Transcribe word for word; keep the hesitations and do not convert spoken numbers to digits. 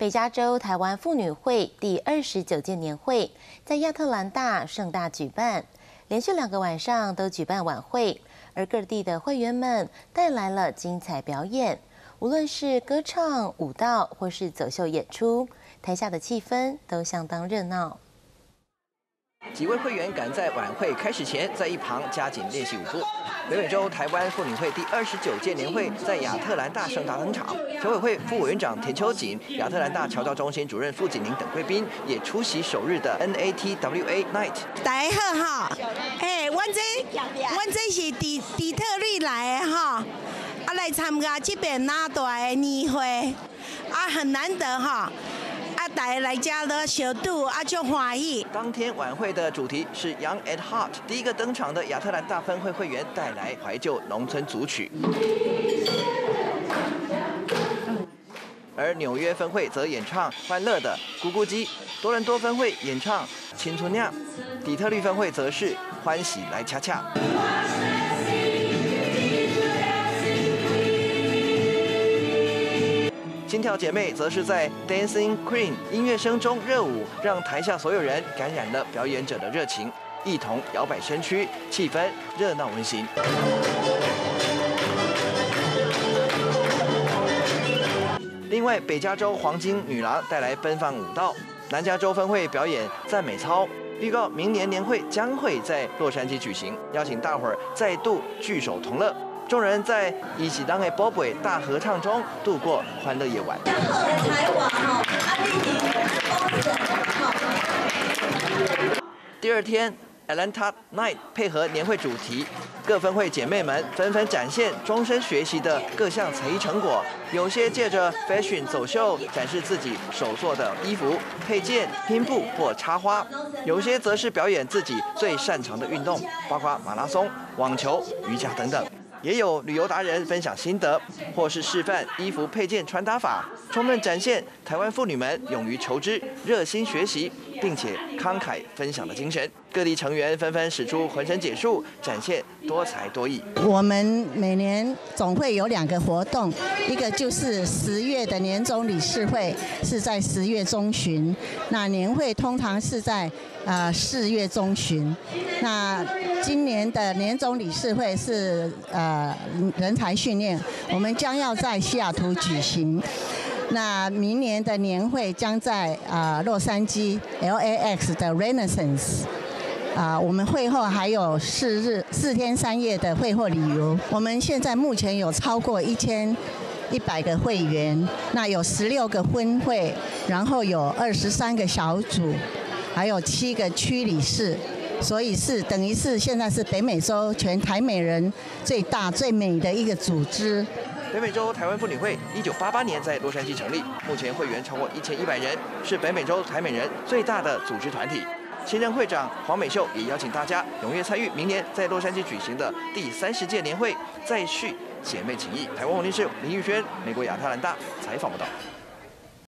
北加州台湾妇女会第二十九届年会在亚特兰大盛大举办，连续两个晚上都举办晚会，而各地的会员们带来了精彩表演，无论是歌唱、舞蹈或是走秀演出，台下的气氛都相当热闹。 几位会员赶在晚会开始前，在一旁加紧练习舞步。北美洲台湾妇女会第二十九届年会在亚特兰大盛大登场，侨委会副委员长田秋瑾、亚特兰大侨教中心主任傅锦玲等贵宾也出席首日的 N A T W A Night。 大家好哈，哎，阮这阮这是底底特律来的哈，啊来参加这边那大的年会，啊很难得哈。 啊，大家来家了小度啊，就欢喜。 当天晚会的主题是 Young at Heart， 第一个登场的亚特兰大分会会员带来怀旧农村组曲，而纽约分会则演唱欢乐的咕咕鸡，多伦多分会演唱青春酿，底特律分会则是欢喜来恰恰。 心跳姐妹则是在 Dancing Queen 音乐声中热舞，让台下所有人感染了表演者的热情，一同摇摆身躯，气氛热闹温馨。另外，北加州黄金女郎带来奔放舞蹈，南加州分会表演赞美操，预告明年年会将会在洛杉矶举行，邀请大伙儿再度聚首同乐。 众人在一起当的 Boboy 大合唱中度过欢乐夜晚。第二天 Atlanta Night 配合年会主题，各分会姐妹们纷纷展现终身学习的各项才艺成果。有些借着 fashion 走秀展示自己手做的衣服、配件、拼布或插花；有些则是表演自己最擅长的运动，包括马拉松、网球、瑜伽等等。 也有旅游达人分享心得，或是示范衣服配件穿搭法，充分展现台湾妇女们勇于求知、热心学习，并且慷慨分享的精神。各地成员纷纷使出浑身解数，展现多才多艺。 我们每年总会有两个活动，一个就是十月的年终理事会，是在十月中旬；那年会通常是在呃四月中旬。那今年的年终理事会是呃人才训练，我们将要在西雅图举行。那明年的年会将在啊、呃、洛杉矶 L A X 的 Renaissance。 啊，我们会后还有四日四天三夜的会后旅游。我们现在目前有超过一千一百个会员，那有十六个分会，然后有二十三个小组，还有七个区理事，所以是等于是现在是北美洲全台美人最大最美的一个组织。 北美洲台湾妇女会一九八八年在洛杉矶成立，目前会员超过一千一百人，是北美洲台美人最大的组织团体。 新任会长黄美秀也邀请大家踊跃参与明年在洛杉矶举行的第三十届年会，再续姐妹情谊。台湾广播电视林玉轩，美国亚特兰大采访报道。